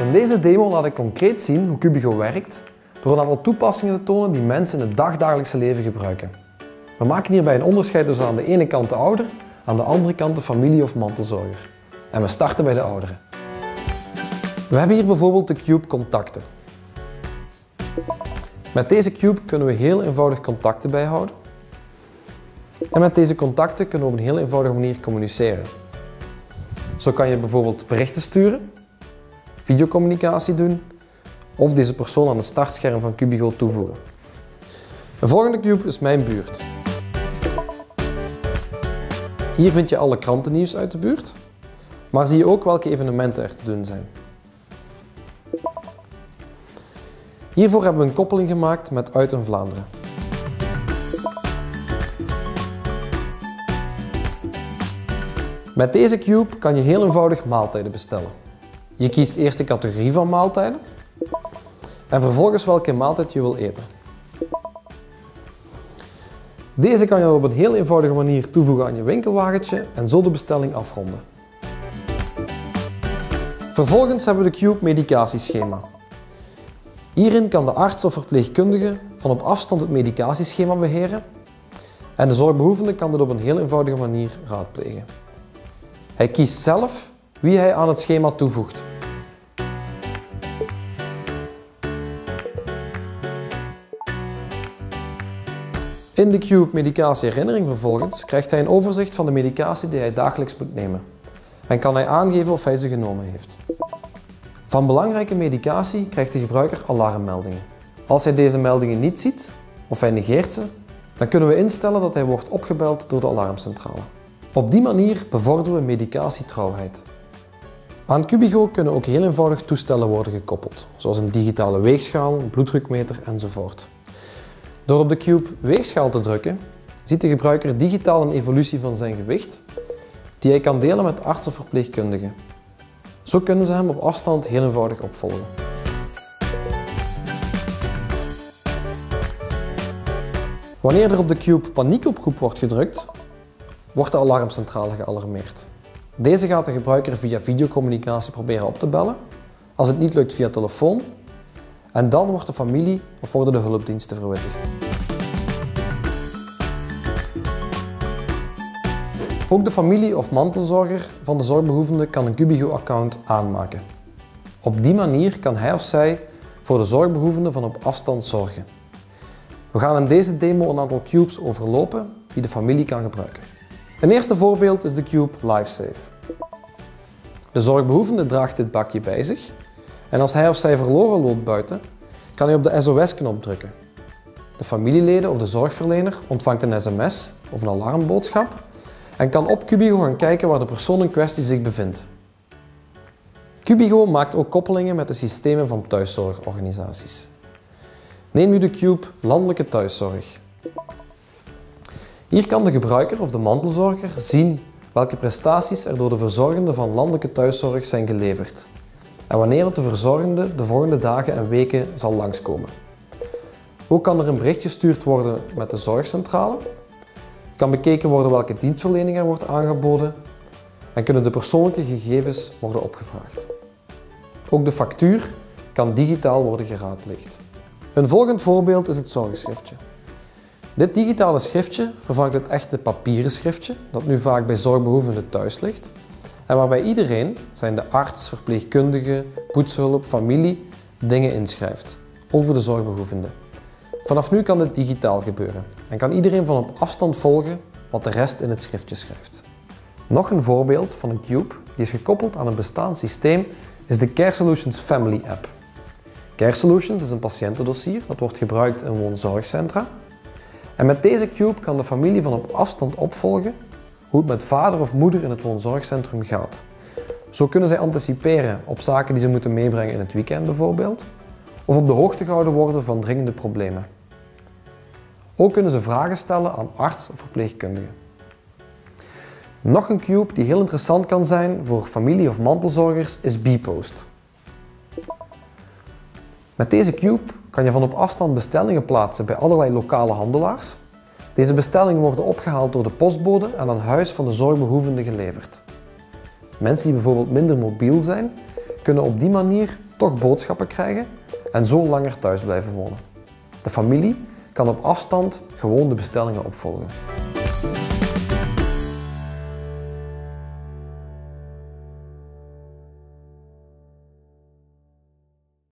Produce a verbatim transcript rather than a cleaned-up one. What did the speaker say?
In deze demo laat ik concreet zien hoe Cubigo werkt door een aantal toepassingen te tonen die mensen in het dagdagelijkse leven gebruiken. We maken hierbij een onderscheid tussen aan de ene kant de ouder, aan de andere kant de familie of mantelzorger. En we starten bij de ouderen. We hebben hier bijvoorbeeld de Cube Contacten. Met deze Cube kunnen we heel eenvoudig contacten bijhouden. En met deze contacten kunnen we op een heel eenvoudige manier communiceren. Zo kan je bijvoorbeeld berichten sturen, videocommunicatie doen of deze persoon aan het startscherm van Cubigo toevoegen. De volgende Cube is Mijn Buurt. Hier vind je alle krantennieuws uit de buurt, maar zie je ook welke evenementen er te doen zijn. Hiervoor hebben we een koppeling gemaakt met Uit in Vlaanderen. Met deze Cube kan je heel eenvoudig maaltijden bestellen. Je kiest eerst de categorie van maaltijden en vervolgens welke maaltijd je wil eten. Deze kan je op een heel eenvoudige manier toevoegen aan je winkelwagentje en zo de bestelling afronden. Vervolgens hebben we de Cube Medicatieschema. Hierin kan de arts of verpleegkundige van op afstand het medicatieschema beheren en de zorgbehoevende kan dit op een heel eenvoudige manier raadplegen. Hij kiest zelf wie hij aan het schema toevoegt. In de Cube Medicatie Herinnering vervolgens krijgt hij een overzicht van de medicatie die hij dagelijks moet nemen en kan hij aangeven of hij ze genomen heeft. Van belangrijke medicatie krijgt de gebruiker alarmmeldingen. Als hij deze meldingen niet ziet of hij negeert ze, dan kunnen we instellen dat hij wordt opgebeld door de alarmcentrale. Op die manier bevorderen we medicatietrouwheid. Aan Cubigo kunnen ook heel eenvoudig toestellen worden gekoppeld, zoals een digitale weegschaal, een bloeddrukmeter enzovoort. Door op de Cube Weegschaal te drukken, ziet de gebruiker digitaal een evolutie van zijn gewicht, die hij kan delen met arts of verpleegkundige. Zo kunnen ze hem op afstand heel eenvoudig opvolgen. Wanneer er op de Cube paniekoproep wordt gedrukt, wordt de alarmcentrale gealarmeerd. Deze gaat de gebruiker via videocommunicatie proberen op te bellen, als het niet lukt via telefoon, en dan wordt de familie of worden de hulpdiensten verwittigd. Ook de familie of mantelzorger van de zorgbehoevende kan een Cubigo-account aanmaken. Op die manier kan hij of zij voor de zorgbehoevende van op afstand zorgen. We gaan in deze demo een aantal cubes overlopen die de familie kan gebruiken. Een eerste voorbeeld is de Cube LifeSafe. De zorgbehoevende draagt dit bakje bij zich en als hij of zij verloren loopt buiten, kan hij op de S O S-knop drukken. De familieleden of de zorgverlener ontvangt een sms of een alarmboodschap en kan op Cubigo gaan kijken waar de persoon in kwestie zich bevindt. Cubigo maakt ook koppelingen met de systemen van thuiszorgorganisaties. Neem nu de Cube Landelijke Thuiszorg. Hier kan de gebruiker of de mantelzorger zien welke prestaties er door de verzorgende van landelijke thuiszorg zijn geleverd en wanneer het de verzorgende de volgende dagen en weken zal langskomen. Ook kan er een bericht gestuurd worden met de zorgcentrale, kan bekeken worden welke dienstverlening er wordt aangeboden en kunnen de persoonlijke gegevens worden opgevraagd. Ook de factuur kan digitaal worden geraadpleegd. Een volgend voorbeeld is het zorgschriftje. Dit digitale schriftje vervangt het echte papieren schriftje, dat nu vaak bij zorgbehoevenden thuis ligt, en waarbij iedereen, zijn de arts, verpleegkundige, poetshulp, familie, dingen inschrijft over de zorgbehoevende. Vanaf nu kan dit digitaal gebeuren en kan iedereen van op afstand volgen wat de rest in het schriftje schrijft. Nog een voorbeeld van een Cube die is gekoppeld aan een bestaand systeem is de Care Solutions Family App. Care Solutions is een patiëntendossier dat wordt gebruikt in woonzorgcentra. En met deze Cube kan de familie van op afstand opvolgen hoe het met vader of moeder in het woonzorgcentrum gaat. Zo kunnen zij anticiperen op zaken die ze moeten meebrengen in het weekend bijvoorbeeld, of op de hoogte gehouden worden van dringende problemen. Ook kunnen ze vragen stellen aan arts of verpleegkundige. Nog een Cube die heel interessant kan zijn voor familie- of mantelzorgers is Bpost. Met deze Cube kan je van op afstand bestellingen plaatsen bij allerlei lokale handelaars. Deze bestellingen worden opgehaald door de postbode en aan huis van de zorgbehoevende geleverd. Mensen die bijvoorbeeld minder mobiel zijn, kunnen op die manier toch boodschappen krijgen en zo langer thuis blijven wonen. De familie kan op afstand gewoon de bestellingen opvolgen.